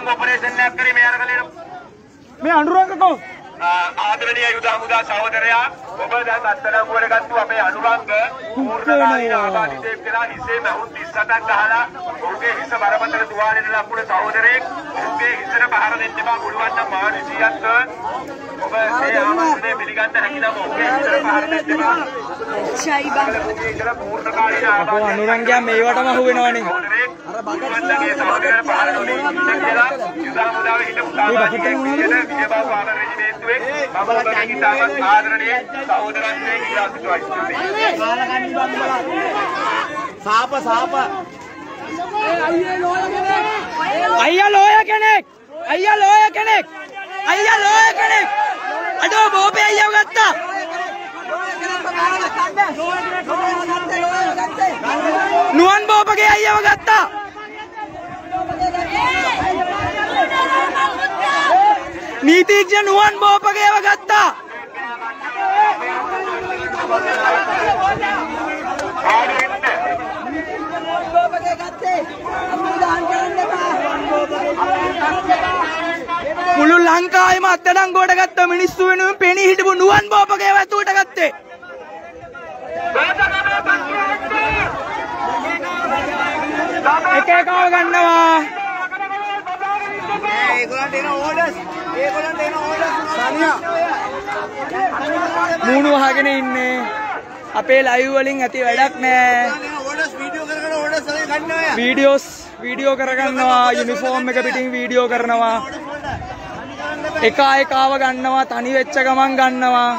operation එකක් කරේ මේ අරගලේ මේ අනුරංගකෝ ආදරණීය යුද හමුදා සහෝදරයා ඔබ දැන් අත්අඩංගුවට ගත්තු අපේ අනුරංග පූර්ණකාලීන ආබාධිතයෙක් වෙලා හිසේ මහුන් 37ක් ගහලා ඔහුගේ හිස බරපතල තුවාලයට ලක්වුණ සහෝදරයෙක් ඔහුගේ හිසට පහර දෙන්න බා පුළුවන් නම් මානසිකයත් ඔබ ඒ ආමන්ත්‍රණය පිළිගන්න හැකි නම් ඔහුගේ හිසට පහර දෙන්න බා පූර්ණකාලීන ආබාධිතයෙක් අනුරංගයා මේවටම අහු වෙනවනේ අර බගන්ගේ සහෝදරයා පහර නොදී කියලා යුද හමුදාවේ හිටපු සාමාජිකයෙක් විදියට විජයබාහු ආමර රෙජිමේන්තුවේ බබලගේ තාමත් ආදරණීය සහෝදරත්වයේ කියලා සාප අයියා ලෝය කෙනෙක් අඩෝ බෝපේ අයියව ගත්තා නුවන් බෝපගේ අයියව ගත්තා නීතිඥ නුවන් බෝපගේව ගත්තා මුළු ලංකාවේම අත්අඩංගුවට ගත්ත මිනිස්සු වෙනුවෙන් පෙනී හිටපු නුවන් බෝපගේව ඇතුළට ගත්තේ එක එකව ගන්නවා මූණු වහගෙන ඉන්නේ අපේ ලයිව් වලින් ඇති වැඩක් නෑ වීඩියෝ කරගන්නවා යුනිෆෝම් එක පිටින් වීඩියෝ කරනවා එකාව ගන්නවා තනි වෙච්ච ගමන් ගන්නවා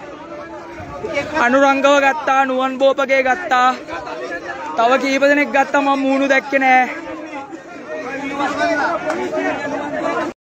අනුරංගව ගත්තා නුවන් බෝපගේ ගත්තා තව කීප දෙනෙක් ගත්තා මම මූණු දැක්කේ නෑ